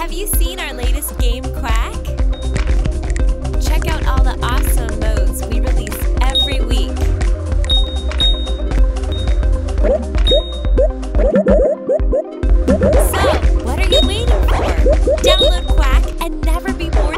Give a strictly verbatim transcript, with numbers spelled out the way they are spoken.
Have you seen our latest game, Quak? Check out all the awesome modes we release every week. So, what are you waiting for? Download Quak and never be bored.